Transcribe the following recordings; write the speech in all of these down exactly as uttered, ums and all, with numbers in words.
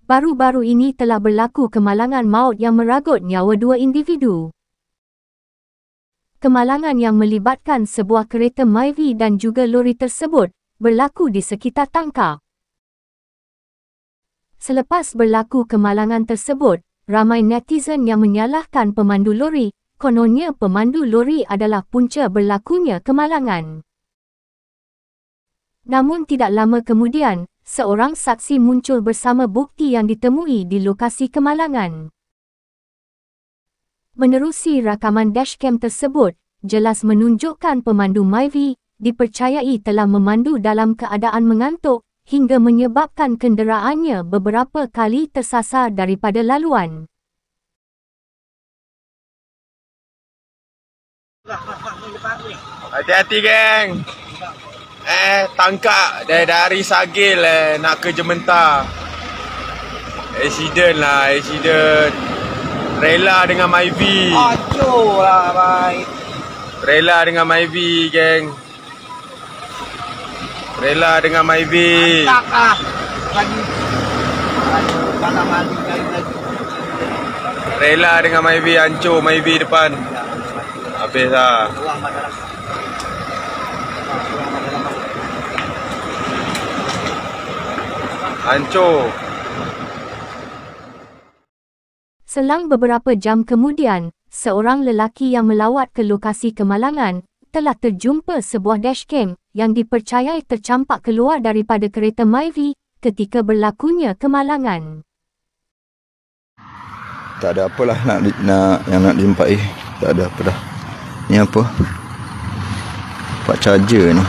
baru-baru ini telah berlaku kemalangan maut yang meragut nyawa dua individu. Kemalangan yang melibatkan sebuah kereta Myvi dan juga lori tersebut berlaku di sekitar Tangkar. Selepas berlaku kemalangan tersebut, ramai netizen yang menyalahkan pemandu lori. Kononnya pemandu lori adalah punca berlakunya kemalangan. Namun tidak lama kemudian, seorang saksi muncul bersama bukti yang ditemui di lokasi kemalangan. Menerusi rakaman dashcam tersebut, jelas menunjukkan pemandu Myvi dipercayai telah memandu dalam keadaan mengantuk hingga menyebabkan kenderaannya beberapa kali tersasar daripada laluan. Hati-hati geng. Eh, tangkap dari, dari Sagil eh, nak ke Jementar. Accident lah, accident. Trailer dengan Myvi. Acuh lah, baik. Trailer dengan Myvi, geng. Trailer dengan Myvi. Mantap lah. Lagi. Aduh, mana mandi lagi. Trailer dengan Myvi, hancur Myvi depan. Habis lah. Hancur. Selang beberapa jam kemudian, seorang lelaki yang melawat ke lokasi kemalangan telah terjumpa sebuah dashcam yang dipercayai tercampak keluar daripada kereta Myvi ketika berlakunya kemalangan. Tak ada apalah nak, nak yang nak dijumpai. Tak ada apa dah. Ni apa? Pak charger ni.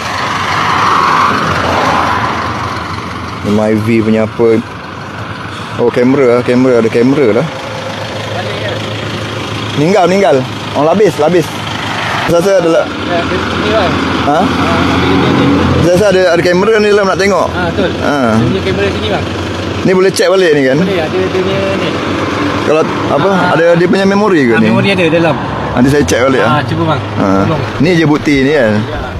Myvi punya apa? Oh, kamera, kamera ada kamera lah. Meninggal, meninggal. Oh, labis, labis. Saya ada lah. Ya, ni bang. Ha? Saya ada ada kamera ni dalam nak tengok. Ha, betul. Ha. Punya kamera sini bang. Ni boleh check balik ni kan? Boleh, ada dia punya ni. Kalau apa? Ha. Ada dia punya memori ke Ha, ni? memori ada dalam. Nanti saya check balik Ha, ah. cuba bang. Ha. Tolong. Ni je bukti ni kan. Ya.